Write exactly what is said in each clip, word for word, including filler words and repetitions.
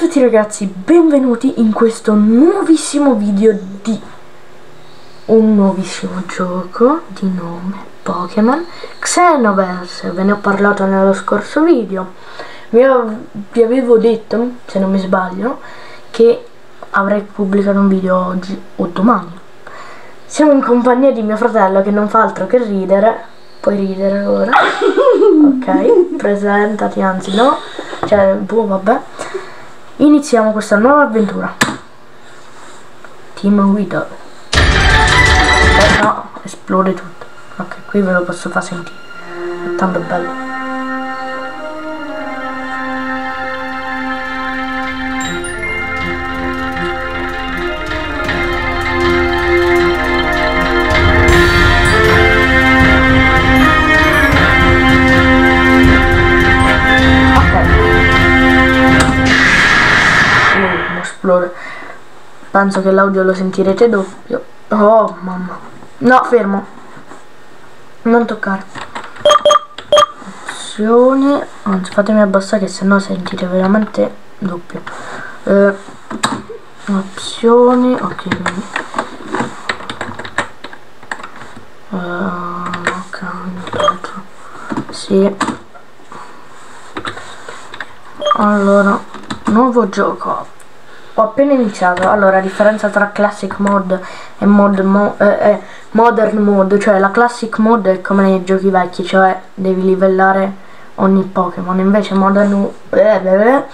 tutti ragazzi, benvenuti in questo nuovissimo video di un nuovissimo gioco di nome Pokémon Xenoverse. Ve ne ho parlato nello scorso video. Vi, ho, vi avevo detto, se non mi sbaglio, che avrei pubblicato un video oggi o domani. Siamo in compagnia di mio fratello che non fa altro che ridere. Puoi ridere ora? Ok, presentati, anzi no, cioè, boh, vabbè. Iniziamo questa nuova avventura. Team Weedle. Eh no, esplode tutto. Ok, qui ve lo posso far sentire. È tanto bello. Penso che l'audio lo sentirete doppio. Oh mamma. No, fermo. Non toccare. Opzioni. Anzi, fatemi abbassare che sennò sentite veramente doppio. Eh, opzioni. Ok. Uh, ok. Sì. Allora, nuovo gioco. Ho appena iniziato. Allora, la differenza tra Classic Mode e mod mo eh, eh, Modern Mode, cioè la Classic Mode è come nei giochi vecchi, cioè devi livellare ogni Pokémon. Invece Modern eh, eh,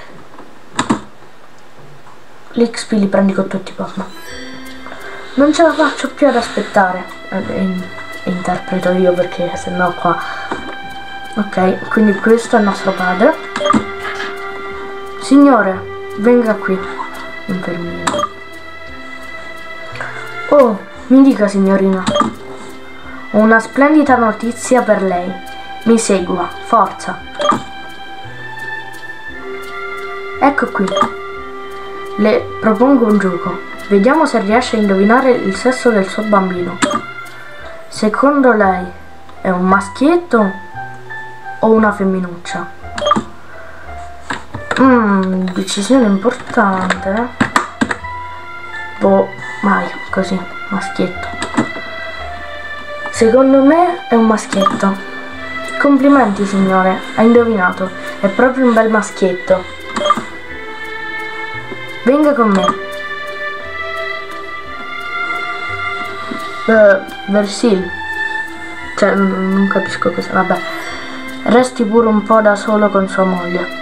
l'X P li prendi con tutti i Pokémon. Non ce la faccio più ad aspettare. E, e interpreto io perché sennò qua. Ok, quindi questo è il nostro padre. Signore, venga qui, infermiere. Oh, mi dica signorina. Ho una splendida notizia per lei. Mi segua, forza. Ecco qui. Le propongo un gioco. Vediamo se riesce a indovinare il sesso del suo bambino. Secondo lei è un maschietto o una femminuccia? Mmm, decisione importante, eh? Boh, vai, così, maschietto. Secondo me è un maschietto. Complimenti signore, ha indovinato, è proprio un bel maschietto. Venga con me. Uh, Versil. Cioè, non capisco cosa, vabbè. Resti pure un po' da solo con sua moglie.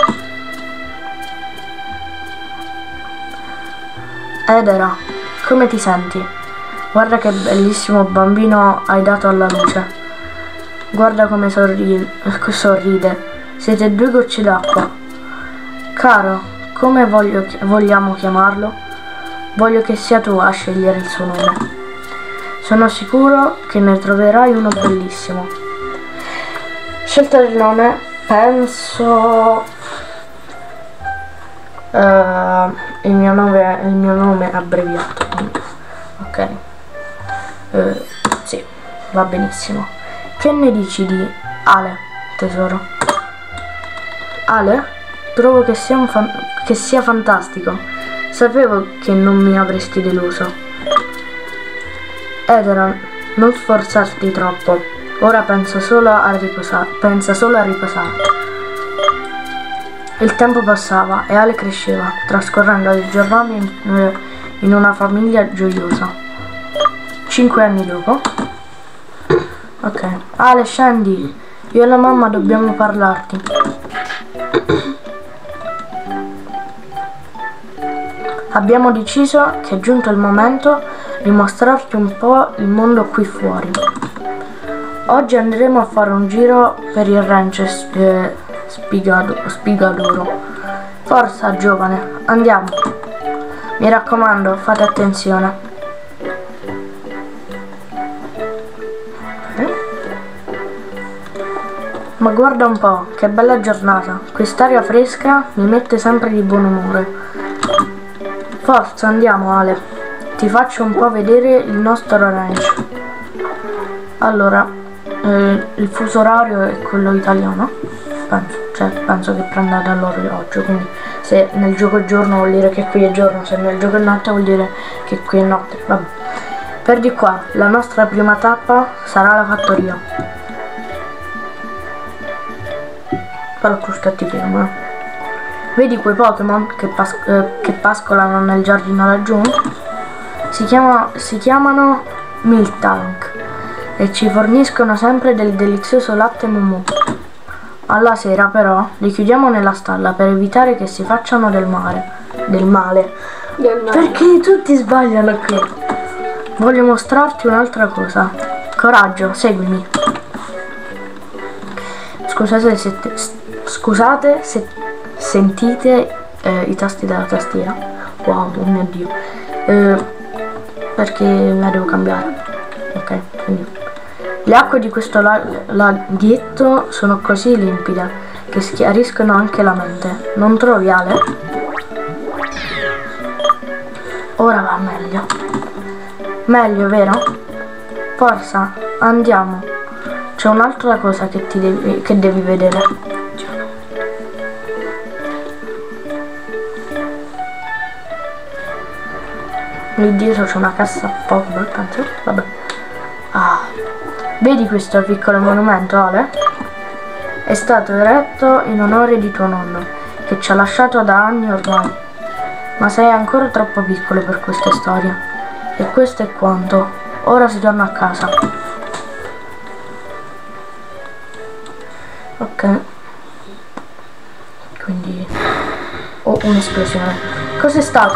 Edera, come ti senti? Guarda che bellissimo bambino hai dato alla luce. Guarda come sorride, sorride. Siete due gocce d'acqua. Caro, come voglio, vogliamo chiamarlo? Voglio che sia tu a scegliere il suo nome. Sono sicuro che ne troverai uno bellissimo. Scelta del nome, penso... Uh, il mio nome il mio nome è abbreviato, ok. Uh, sì, va benissimo. Che ne dici di Ale, tesoro? Ale? Trovo che sia, un fan che sia fantastico. Sapevo che non mi avresti deluso. Edoran, non sforzarti troppo. Ora penso solo a riposare. Pensa solo a riposare. Il tempo passava e Ale cresceva, trascorrendo i giornali in, in una famiglia gioiosa. Cinque anni dopo. Ok. Ale, scendi. Io e la mamma dobbiamo parlarti. Abbiamo deciso che è giunto il momento di mostrarti un po' il mondo qui fuori. Oggi andremo a fare un giro per il ranch eh, Spigado, Spigaduro. Forza giovane, andiamo. Mi raccomando, fate attenzione. Eh? Ma guarda un po', che bella giornata. Quest'aria fresca mi mette sempre di buon umore. Forza, andiamo Ale. Ti faccio un po' vedere il nostro ranch. Allora, eh, il fuso orario è quello italiano. penso, cioè penso che prenda dall'orologio, quindi se nel gioco è giorno vuol dire che qui è giorno, se nel gioco è notte vuol dire che qui è notte. Vabbè. Per di qua la nostra prima tappa sarà la fattoria. Però tu stati fermo, eh. Vedi quei Pokémon che, pas eh, che pascolano nel giardino laggiù? Si, chiama, si chiamano Miltank e ci forniscono sempre del delizioso latte Mumu. Alla sera però li chiudiamo nella stalla per evitare che si facciano del male. Del male. Del male. Perché tutti sbagliano qui. Voglio mostrarti un'altra cosa. Coraggio, seguimi. Scusate se, te, scusate se sentite eh, i tasti della tastiera. Wow, oh mio Dio. Eh, perché la devo cambiare. Ok, quindi. Le acque di questo laghetto sono così limpide che schiariscono anche la mente. Non trovi, Ale? Ora va meglio. Meglio, vero? Forza, andiamo. C'è un'altra cosa che, ti devi, che devi vedere. Lì dietro c'è una cassa Pokéball, penso. Vabbè. Ah. Vedi questo piccolo monumento, Ale? È stato eretto in onore di tuo nonno, che ci ha lasciato da anni ormai. Ma sei ancora troppo piccolo per queste storie. E questo è quanto. Ora si torna a casa. Ok. Quindi... oh, un'esplosione. Cos'è stato?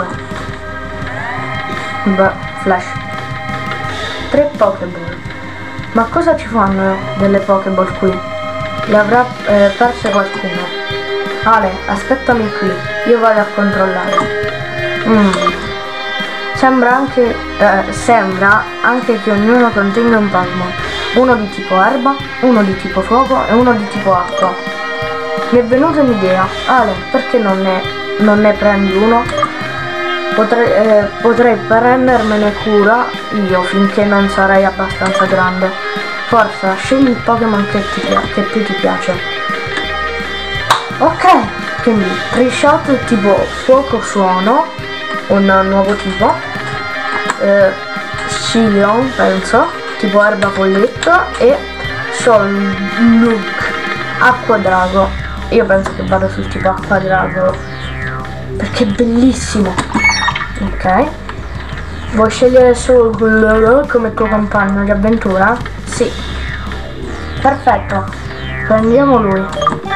Beh, flash. Tre Pokéball. Ma cosa ci fanno delle Pokéball qui? Le avrà eh, perse qualcuno. Ale, aspettami qui, io vado a controllare. Mm. Sembra anche eh, sembra anche che ognuno contenga un Pokémon. Uno di tipo erba, uno di tipo fuoco e uno di tipo acqua. Mi è venuta un'idea. Ale, perché non ne, non ne prendi uno? Potrei, eh, potrei prendermene cura io finché non sarai abbastanza grande. Forza, scegli il Pokémon che, che più ti piace. Ok, quindi Trishot tipo fuoco suono, un nuovo tipo. Eh, Sciglion, penso, tipo erba folletto, e Soluk, acqua drago. Io penso che vado sul tipo acqua drago perché è bellissimo. Ok, vuoi scegliere solo quello come tuo compagno di avventura? Sì, perfetto, prendiamo lui.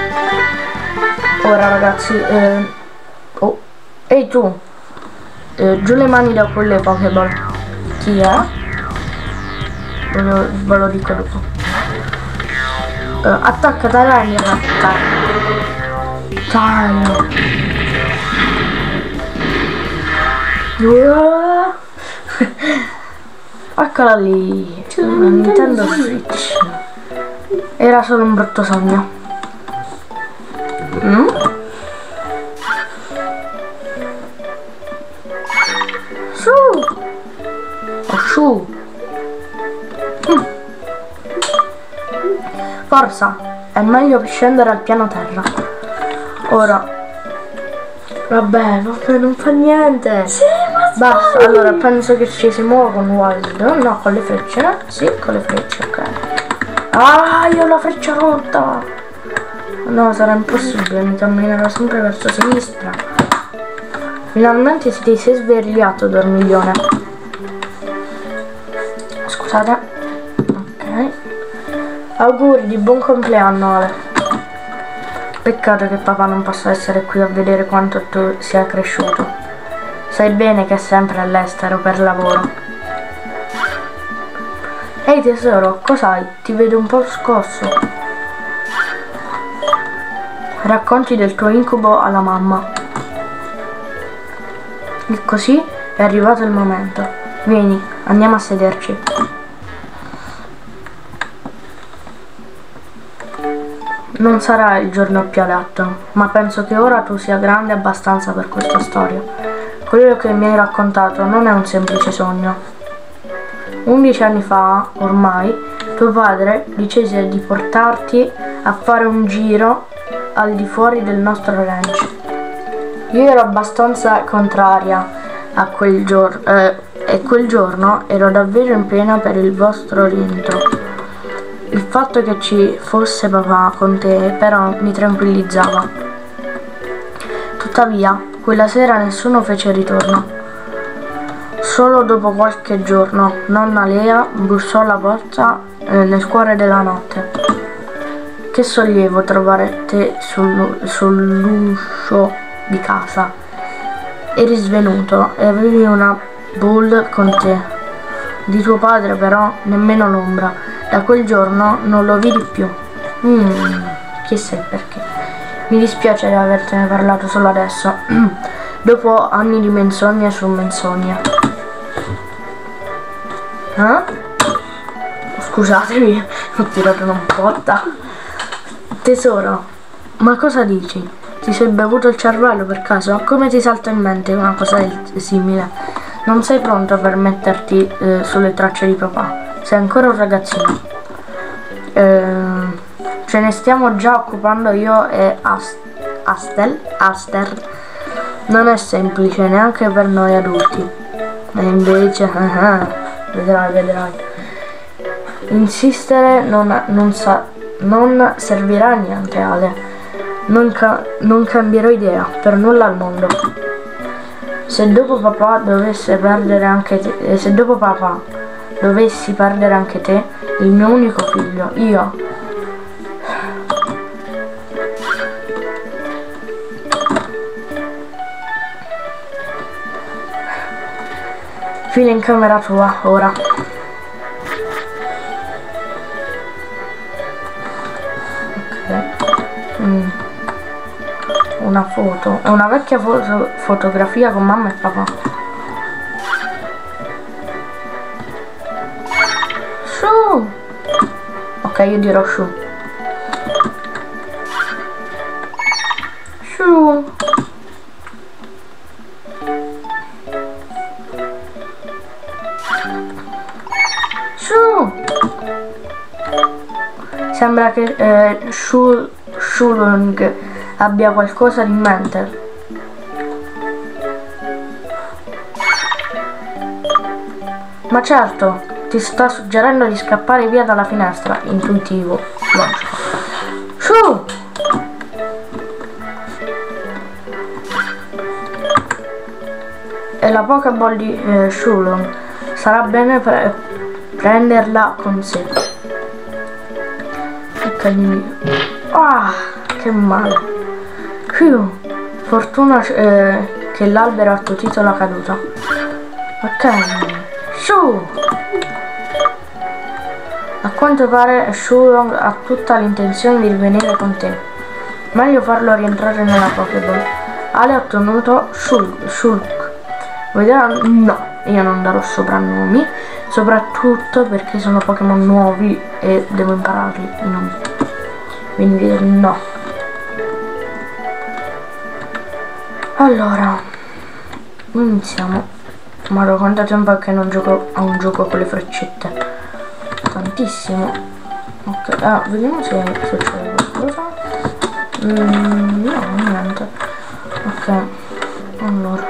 Ora ragazzi, eh... oh, ehi tu, eh, giù le mani da quelle Pokéball. Chi è? Ve lo, ve lo dico dopo. eh, Attacca Tyranian, attacca Tyranian. Eccola lì, una Nintendo Switch. Era solo un brutto sogno. Mm? Su! Oh, su! Mm. Forza, è meglio scendere al piano terra. Ora. Vabbè, vabbè, non fa niente. Sì, ma basta, sbagli. Allora penso che ci si muova con Wild. No, con le frecce, no? Sì, con le frecce, ok. Ah, io ho la freccia rotta. No, sarà impossibile, mi camminerò sempre verso sinistra. Finalmente ti sei svegliato, dormiglione. Scusate. Ok. Auguri di buon compleanno, Ale. Peccato che papà non possa essere qui a vedere quanto tu sia cresciuto. Sai bene che è sempre all'estero per lavoro. Ehi tesoro, cos'hai? Ti vedo un po' scosso. Racconti del tuo incubo alla mamma. E così è arrivato il momento. Vieni, andiamo a sederci. Non sarà il giorno più adatto, ma penso che ora tu sia grande abbastanza per questa storia. Quello che mi hai raccontato non è un semplice sogno. Undici anni fa, ormai, tuo padre decise di portarti a fare un giro al di fuori del nostro range. Io ero abbastanza contraria a quel giorno eh, e quel giorno ero davvero in pena per il vostro rientro. Il fatto che ci fosse papà con te però mi tranquillizzava. Tuttavia, quella sera nessuno fece ritorno. Solo dopo qualche giorno, nonna Lea bussò alla porta eh, nel cuore della notte. Che sollievo trovare te sul, sull'uscio di casa. Eri svenuto e avevi una bowl con te. Di tuo padre però nemmeno l'ombra. Da quel giorno non lo vidi più. Mm, chissà perché. Mi dispiace di avertene parlato solo adesso, dopo anni di menzogne su menzogne. Eh? Scusatemi, ho tirato una botta. Tesoro, ma cosa dici? Ti sei bevuto il cervello per caso? Come ti salta in mente una cosa simile? Non sei pronto per metterti eh, sulle tracce di papà? Sei ancora un ragazzino. Eh, ce ne stiamo già occupando io e Ast Astel, Aster. Non è semplice neanche per noi adulti. E invece, vedrai, vedrai. Insistere non, non, sa, non servirà a niente, Ale. Non, ca non cambierò idea, per nulla al mondo. Se dopo papà dovesse perdere anche te, se dopo papà dovessi perdere anche te, il mio unico figlio, io. Fila in camera tua, ora. Ok. Mm. Una foto. È una vecchia foto fotografia con mamma e papà. Su! Ok, io dirò su. Su! Sembra che eh, Shul Shulung abbia qualcosa in mente. Ma certo, ti sta suggerendo di scappare via dalla finestra. Intuitivo, logico. Shu! E la Pokéball di eh, Shulung. Sarà bene pre prenderla con sé. Ah, che male. Più fortuna eh, che l'albero attutito la caduta. Ok, su. A quanto pare Shulong ha tutta l'intenzione di rivenire con te. Meglio farlo rientrare nella Pokéball. Ale ha ottenuto Shulk. Shulk. Vedrà? No, io non darò soprannomi, soprattutto perché sono Pokémon nuovi e devo impararli i nomi. Quindi no. Allora, iniziamo. Ma da quanto tempo è che non gioco a un gioco con le freccette? Tantissimo. Ok, ah, vediamo se succede qualcosa. Mm, no, niente. Ok, allora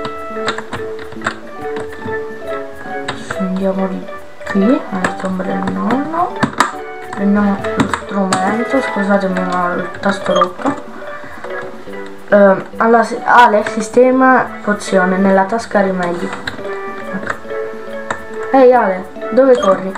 scendiamo di qui al tombo del nonno. Prendiamo lo strumento, scusatemi ma il tasto rotto. Uh, alla, Ale sistema pozione nella tasca rimedi. Ehi hey, Ale, dove corri?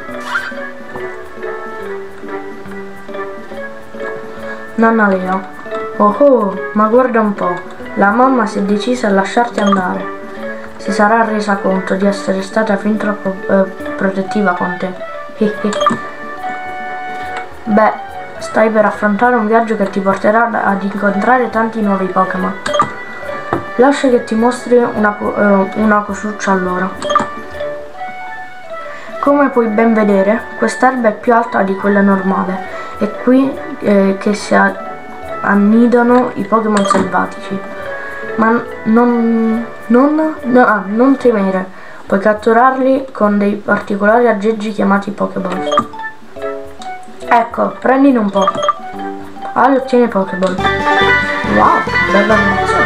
Nonna Lea. Oh oh, ma guarda un po', la mamma si è decisa a lasciarti andare. Si sarà resa conto di essere stata fin troppo eh, protettiva con te. Beh, stai per affrontare un viaggio che ti porterà ad incontrare tanti nuovi Pokémon. Lascia che ti mostri una, uh, una cosuccia allora. Come puoi ben vedere, quest'erba è più alta di quella normale. È qui eh, che si annidano i Pokémon selvatici. Ma non, non, no, ah, non temere, puoi catturarli con dei particolari aggeggi chiamati Pokéball. Ecco, prendine un po'. Ale ottiene Pokéball. Wow, bella animazione.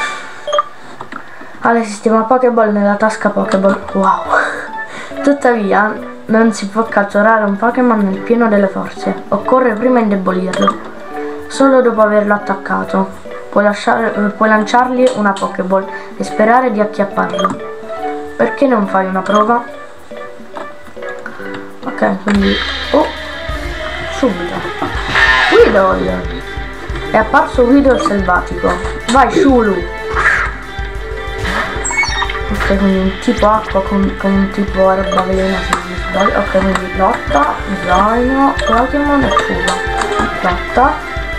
Ale sistema Pokéball nella tasca Pokéball. Wow. Tuttavia non si può catturare un Pokémon nel pieno delle forze. Occorre prima indebolirlo. Solo dopo averlo attaccato puoi, lasciare, puoi lanciargli una Pokéball e sperare di acchiapparlo. Perché non fai una prova? Ok, quindi... Oh! Subito! Weedle! È apparso Weedle selvatico. Vai, Shulu! Ok, quindi un tipo acqua con, con un tipo erba velena, se non sbaglio. Ok, quindi lotta, zaino, Pokémon e fuga. Lotta.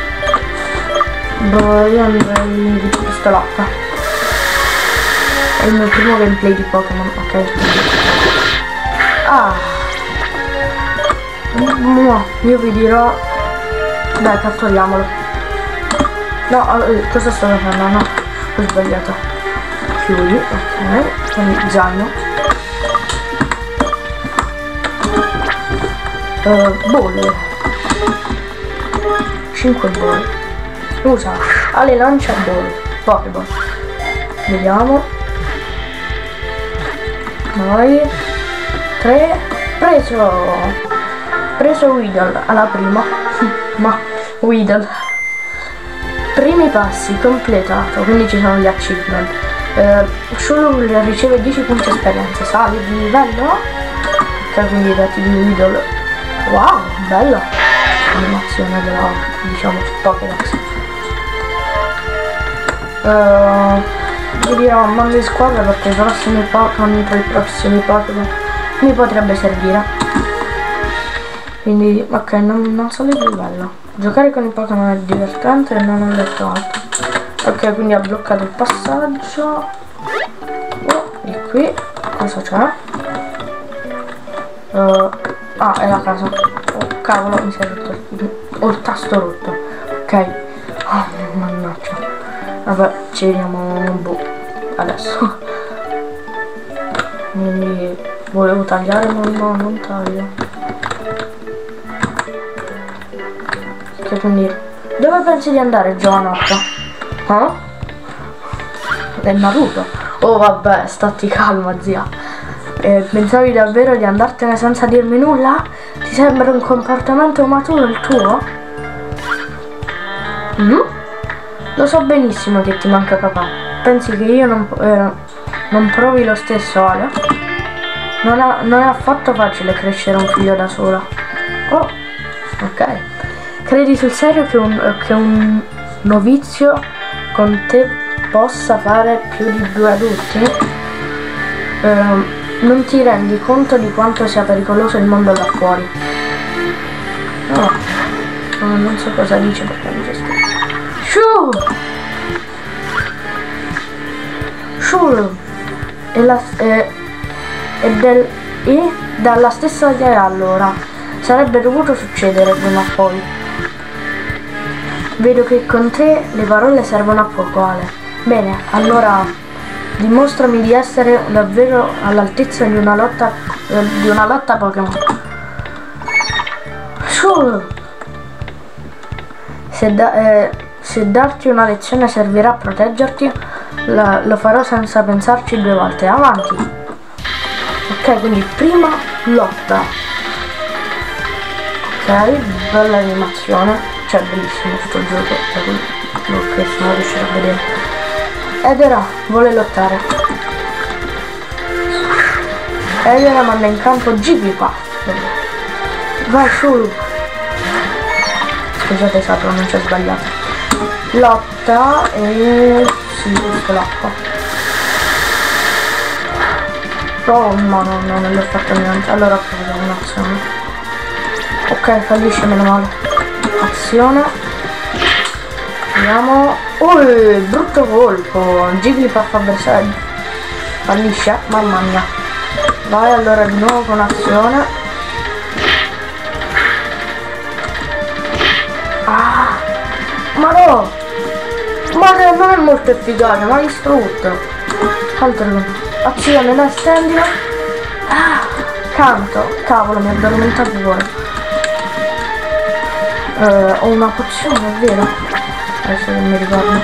Boh, io andrei di pistolata. È il mio primo gameplay di Pokémon, ok. Ah! No, io vi dirò... Dai, catturiamolo. No, cosa sto facendo? No, ho sbagliato. Chiudi, ok. Quindi zaino. Uh, bolle. cinque bolle. Usa. Ale lancia bolle. Pokéball. Vediamo. Vai. tre. Preso. Preso Weedle alla prima. Ma Weedle. Primi passi completato. Quindi ci sono gli achievement. Eh, Shulu riceve dieci punti esperienza. Sali di livello. Ok, quindi i dati di Weedle. Wow, bella animazione della, diciamo, Pokédex. Uh, vi dirò mando in squadra perché i prossimi Pokémon, tra i prossimi Pokémon mi potrebbe servire. Quindi, ok, non, non so il livello. Giocare con i Pokémon è divertente e non ho letto altro. Ok, quindi ha bloccato il passaggio. Oh, e qui cosa c'è? Uh, ah, è la casa. Oh, cavolo, mi si è rotto. Ho il tasto rotto. Ok. Oh, mannaggia. Vabbè, ci vediamo boh, adesso. Quindi volevo tagliare, ma no, non taglio. Ok, quindi dove pensi di andare, giovanotto? Eh? È Naruto. Oh vabbè, stati calma, zia. Eh, pensavi davvero di andartene senza dirmi nulla? Ti sembra un comportamento maturo il tuo? Mm? Lo so benissimo che ti manca papà. Pensi che io non, eh, non provi lo stesso, Ale? Non, ha, non è affatto facile crescere un figlio da sola. Oh, ok. Credi sul serio che un, che un novizio con te possa fare più di due adulti? Eh, non ti rendi conto di quanto sia pericoloso il mondo da fuori? No, no, non so cosa dice perché non c'è scritto. Shoo! Shoo! E, la, e, e, del, e dalla stessa idea allora. Sarebbe dovuto succedere prima o poi. Vedo che con te le parole servono a poco, Ale. Bene, allora dimostrami di essere davvero all'altezza di una lotta eh, di una lotta Pokémon. Shoo! Se, da, eh, se darti una lezione servirà a proteggerti, la, lo farò senza pensarci due volte. Avanti. Ok, quindi prima lotta. Ok, bella animazione. Cioè, bellissimo tutto il gioco. Ok, sono riuscito a vedere. Ed ora vuole lottare. Ed ora manda in campo Jigglypuff. Vai, Shulu. Scusate se la pronuncia sbagliata. Lotta e... sì, uso l'acqua. Oh no, no, no, non le ho fatto niente. Allora ho preso un'azione. Ok, fallisce, meno male. Azione. Vediamo. Oh, brutto colpo. Jigglypuff avversario. Fallisce, mamma mia. Vai allora di nuovo con azione. Ah, ma no! Ma non è molto efficace, ma ha distrutto. Altro. Azione, da stendilo. Ah, canto. Cavolo, mi ha addormentato fuori. eh, ho una pozione, è vero? Adesso non mi ricordo.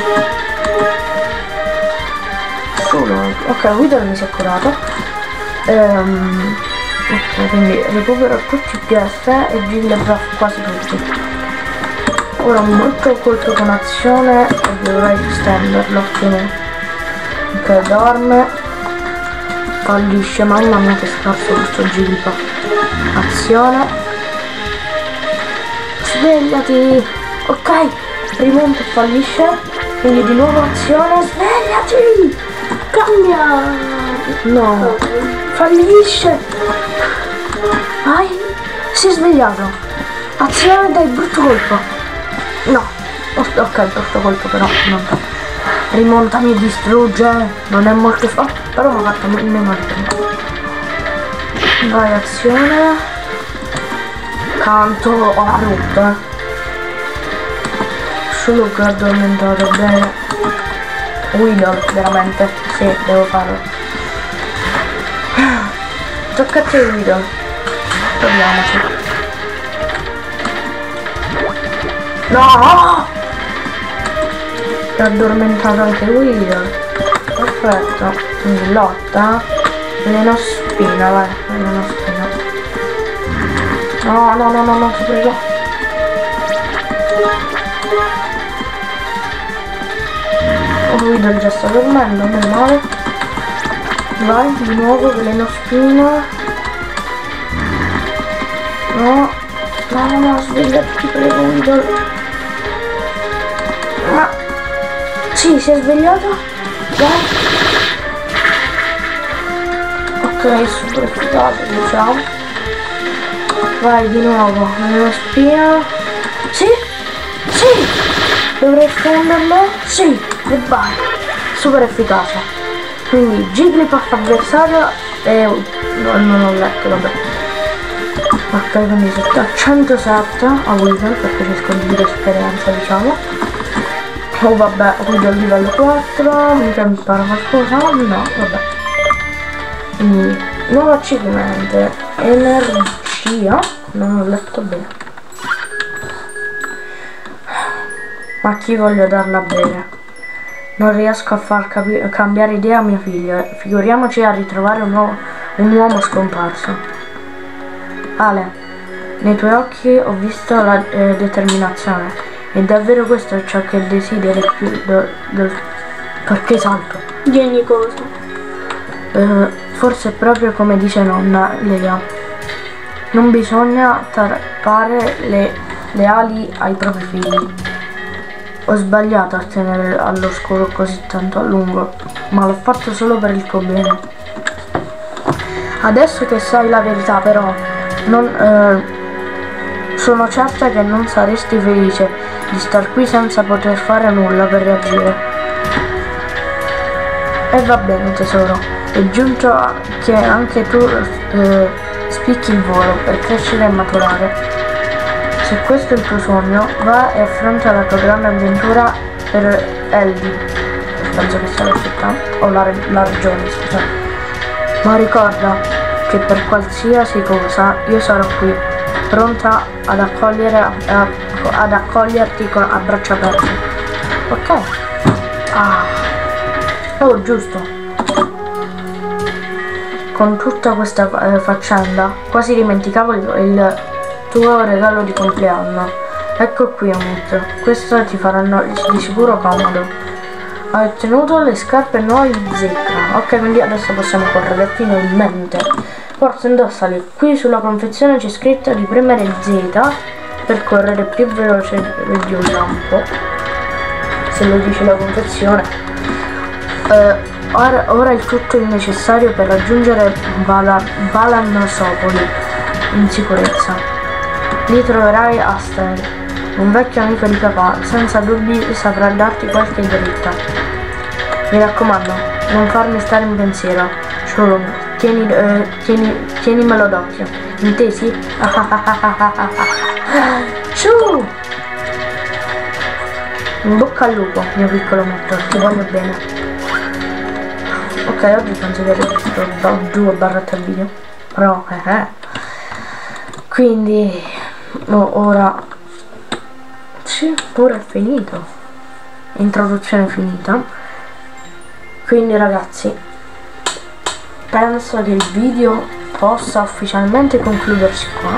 Solo, ok, Widow mi si è curato. Ehm, ok, quindi recupero tutti i P S e Jill buff quasi tutti. Ora un brutto colpo con azione e dovrei estenderlo. Quindi, ok, dorme, fallisce, mamma mia che scarso questo Jill. Azione, svegliati, ok, rimonta e fallisce, quindi di nuovo azione, svegliati, cambia. No, fallisce. Vai, si è svegliato. Azione, dai, brutto colpo. No, ok, brutto colpo però non fa. Rimonta, mi distrugge. Non è molto fa. Però mi ha fatto meno di. Vai, azione. Canto, ho oh, rotto, eh. Solo che ho addormentato bene. Widow, veramente. Sì, devo farlo. Tocca a te, Widow. Proviamoci. No! È addormentato anche Widow. Perfetto. Quindi lotta. Veleno spina, vai. Veleno spina. No, no, no, no, no, ti prego. Oh, Widow già sta dormendo, meno male. Vai, di nuovo, veleno spina. No, no, no, no, svegliati, ti prego, Widow. Ma... sì, si è svegliato. Vai. Ok, super efficace, diciamo. Vai, di nuovo, veleno spina. Sì, sì. Dovrei stenderlo. Sì, e vai. Super efficace. Quindi Jigglypuff avversario e... no, non ho letto, vabbè. Ok, quindi a centosette a Widow perché riesco a dire esperienza, diciamo. Oh vabbè, Widow livello quattro, mica impara qualcosa, no, vabbè. Quindi nuovo achievement, energia, non ho letto bene. Ma a chi voglio darla a bere? Non riesco a far cambiare idea a mio figlio, figuriamoci a ritrovare un, uomo, un uomo scomparso. Ale, nei tuoi occhi ho visto la eh, determinazione, e davvero questo è ciò che desideri più do, do, perché salto? Di ogni cosa. Eh, forse è proprio come dice nonna Lea, non bisogna tarpare le, le ali ai propri figli. Ho sbagliato a tenere all'oscuro così tanto a lungo, ma l'ho fatto solo per il tuo bene. Adesso che sai la verità però, non, eh, sono certa che non saresti felice di star qui senza poter fare nulla per reagire. E va bene tesoro, è giunto che anche tu eh, spicchi il volo per crescere e maturare. Se questo è il tuo sogno, va e affronta la tua grande avventura per Eldi. Penso che sia la città, o la, la regione, scusa. Ma ricorda che per qualsiasi cosa io sarò qui, pronta ad, accogliere, a, ad accoglierti con, a braccia aperte. Ok? Ah. Oh, giusto. Con tutta questa eh, faccenda, quasi dimenticavo il... il tuo regalo di compleanno. Ecco qui, Omid. Questo ti faranno di sicuro comodo. Hai ottenuto le scarpe nuove di zecca. Ok, quindi adesso possiamo correre finalmente. Forza, indossali. Qui sulla confezione c'è scritto di premere Z per correre più veloce di un lampo. Se lo dice la confezione. Uh, ora, ora il tutto il necessario per raggiungere Vala, Valanosopoli in sicurezza. Lì troverai Aster, un vecchio amico di papà, senza dubbi saprà darti qualche dritta. Mi raccomando, non farmi stare in pensiero, solo tieni, eh, tieni, tienimelo d'occhio, intesi? Su! In bocca al lupo, mio piccolo metto, ti voglio bene. Ok, oggi penso di aver visto due barra tre video, però eh eh. Quindi... no, ora ragazzi, ora è finito, introduzione finita, quindi ragazzi penso che il video possa ufficialmente concludersi qua.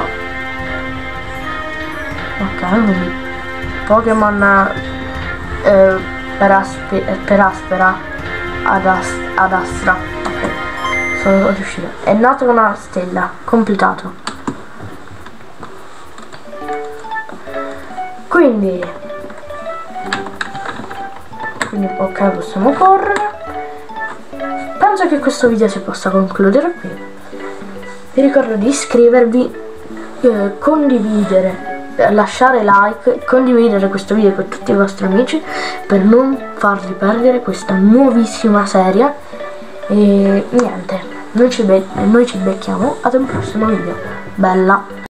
Ok, quindi Pokémon eh, per, aspe per Aspera ad, as ad Astra, ok, sono riuscito, è nata una stella, completato. Quindi, quindi ok, possiamo correre. Penso che questo video si possa concludere qui. Vi ricordo di iscrivervi, eh, condividere, eh, lasciare like, condividere questo video con tutti i vostri amici per non farvi perdere questa nuovissima serie. E niente, noi ci, noi ci becchiamo ad un prossimo video. Bella!